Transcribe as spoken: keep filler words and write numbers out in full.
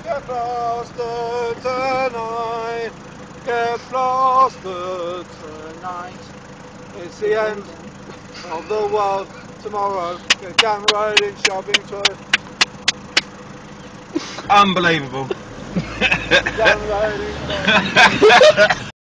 Get plastered tonight. Get plastered tonight. It's the end of the world tomorrow. Get gang raiding, shopping tour. Unbelievable. Gang raiding, shopping tour.